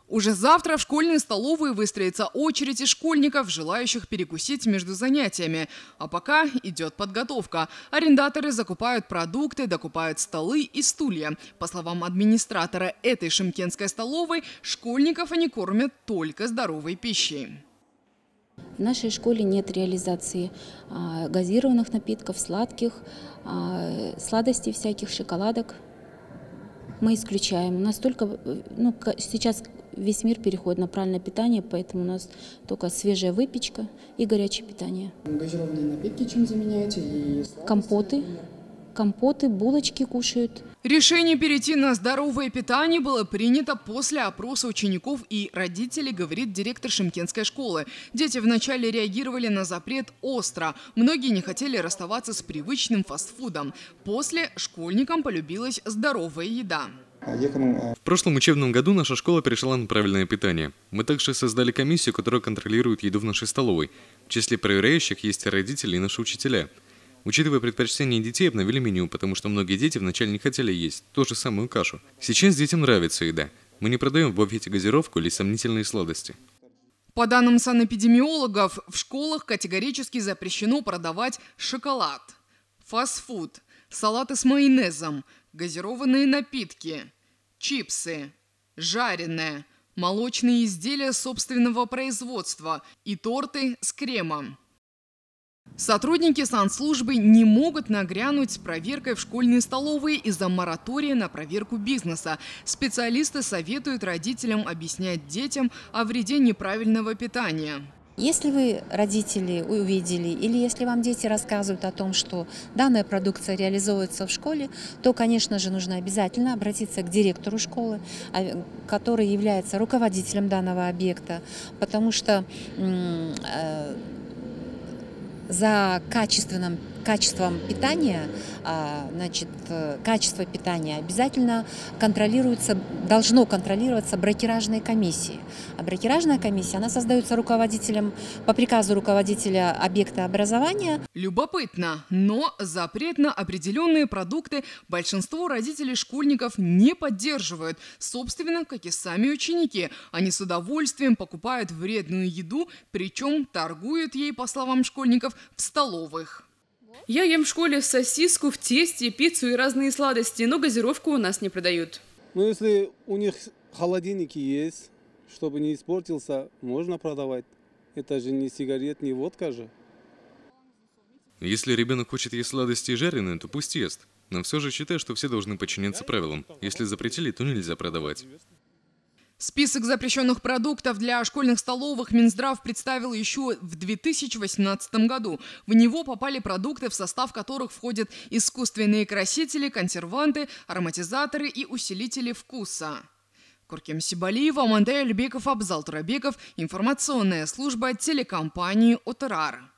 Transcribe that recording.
Уже завтра в школьные столовые выстроится очередь из школьников, желающих перекусить между занятиями. А пока идет подготовка. Арендаторы закупают продукты, докупают столы и стулья. По словам администратора этой шымкентской столовой, школьников они кормят только здоровой пищей. В нашей школе нет реализации газированных напитков, сладких, сладостей всяких, шоколадок. Мы исключаем. У нас только, сейчас весь мир переходит на правильное питание, поэтому у нас только свежая выпечка и горячее питание. Газированные напитки чем заменяете? И компоты, булочки кушают. Решение перейти на здоровое питание было принято после опроса учеников и родителей, говорит директор шымкентской школы. Дети вначале реагировали на запрет остро. Многие не хотели расставаться с привычным фастфудом. После школьникам полюбилась здоровая еда. В прошлом учебном году наша школа перешла на правильное питание. Мы также создали комиссию, которая контролирует еду в нашей столовой. В числе проверяющих есть и родители, и наши учителя. Учитывая предпочтения детей, обновили меню, потому что многие дети вначале не хотели есть ту же самую кашу. Сейчас детям нравится еда. Мы не продаем в буфете газировку или сомнительные сладости. По данным санэпидемиологов, в школах категорически запрещено продавать шоколад, фастфуд, салаты с майонезом, газированные напитки, чипсы, жареное, молочные изделия собственного производства и торты с кремом. Сотрудники санслужбы не могут нагрянуть с проверкой в школьные столовые из-за моратория на проверку бизнеса. Специалисты советуют родителям объяснять детям о вреде неправильного питания. Если вы, родители, увидели или если вам дети рассказывают о том, что данная продукция реализуется в школе, то, конечно же, нужно обязательно обратиться к директору школы, который является руководителем данного объекта, потому что за качеством питания, качество питания обязательно должно контролироваться бракеражной комиссией. А бракеражная комиссия, она создается руководителем, по приказу руководителя объекта образования. Любопытно, но запрет на определенные продукты большинство родителей школьников не поддерживают. Собственно, как и сами ученики. Они с удовольствием покупают вредную еду, причем торгуют ей, по словам школьников, в столовых. Я ем в школе сосиску в тесте, пиццу и разные сладости, но газировку у нас не продают. Ну, если у них холодильники есть, чтобы не испортился, можно продавать. Это же не сигарет, не водка же. Если ребенок хочет есть сладости и жареные, то пусть ест. Но все же считаю, что все должны подчиняться правилам. Если запретили, то нельзя продавать. Список запрещенных продуктов для школьных столовых Минздрав представил еще в 2018 году. В него попали продукты, в состав которых входят искусственные красители, консерванты, ароматизаторы и усилители вкуса. Куркем Сибалиева, Амантай Альбеков, Абзал Турабеков. Информационная служба телекомпании «Отарар».